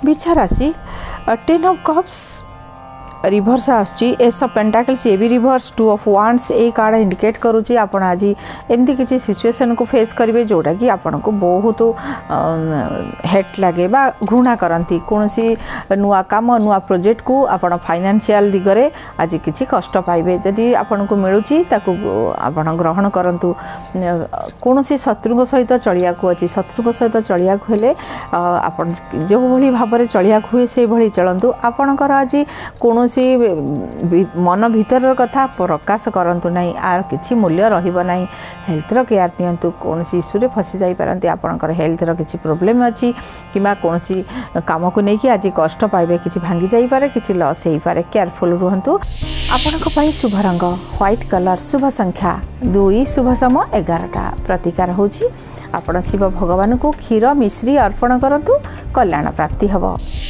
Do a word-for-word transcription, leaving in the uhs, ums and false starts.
बिछा राशि ten of cups reverse आसुची एस ऑफ पेंटाकल्स ये भी रिभर्स टू ऑफ वांड्स ए कार्ड इंडिकेट करुची आपण आज एमती किसी सिचुएशन को फेस करेंगे जोटा कि आपन को बहुत हेट लगे बा घृणा करती कौन सी नुआ काम नुआ प्रोजेक्ट को आपण फाइनेंशियल दिगरे आज किसी कष्ट पाइबे जदि आपन को मिलूची ताकू आपण ग्रहण करंतु कौन सी शत्रु सहित चलिया को अछि शत्रु सहित चलिया को हेले आपण जो भली भाबरे चलिया को हुए से भली चलंतु आपणकर आज कौन सी मन भीतर कथा प्रकाश करंतु नहीं आर किछि मूल्य रहिबो नहीं हेल्थ रो केयर नियंतु कौन सी इश्यू रे फसी जाई परंती आपणकर हेल्थ रो किछि प्रॉब्लम अछि किबा कौन सी काम को नहीं कि आज कष्ट पाइबे किछि भांगी जाई पारे किछि लॉस हेई पारे केयरफुल रहंतु आपणक पई शुभ रंग व्हाइट कलर शुभ संख्या दुई शुभ समय एगारटा प्रतिकार होछि आपण शिव भगवान को क्षीर मिश्री अर्पण करंतु कल्याण प्राप्ति हबो।